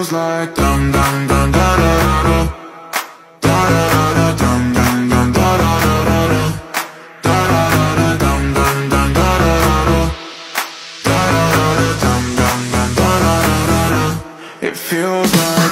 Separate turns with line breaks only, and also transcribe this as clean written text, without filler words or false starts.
feels like dum dum dum da da da da da da dum dum dum da da da da da da dum dum dum da da da da da dum dum dum da da da. It feels like